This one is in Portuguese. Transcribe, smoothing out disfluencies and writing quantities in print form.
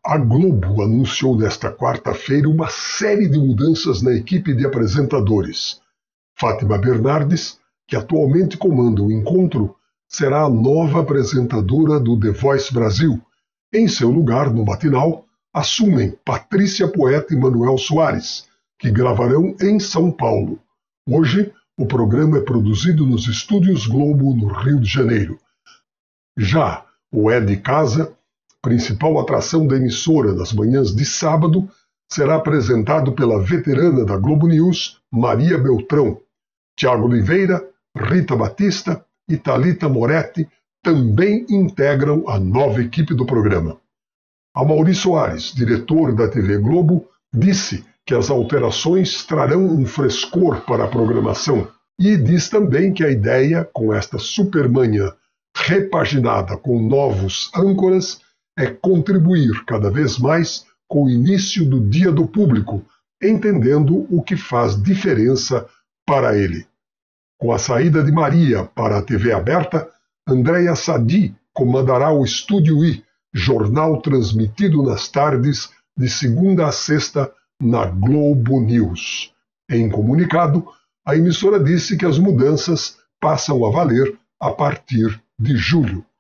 A Globo anunciou nesta quarta-feira uma série de mudanças na equipe de apresentadores. Fátima Bernardes, que atualmente comanda o encontro, será a nova apresentadora do The Voice Brasil. Em seu lugar, no matinal, assumem Patrícia Poeta e Manuel Soares, que gravarão em São Paulo. Hoje, o programa é produzido nos Estúdios Globo, no Rio de Janeiro. Já o É de Casa, principal atração da emissora nas manhãs de sábado, será apresentado pela veterana da Globo News, Maria Beltrão. Tiago Oliveira, Rita Batista e Thalita Moretti também integram a nova equipe do programa. Amaury Soares, diretor da TV Globo, disse que as alterações trarão um frescor para a programação e diz também que a ideia, com esta supermanhã repaginada com novos âncoras, é contribuir cada vez mais com o início do Dia do Público, entendendo o que faz diferença para ele. Com a saída de Maria para a TV aberta, Andréa Sadi comandará o Estúdio I, jornal transmitido nas tardes de segunda a sexta na Globo News. Em comunicado, a emissora disse que as mudanças passam a valer a partir de julho.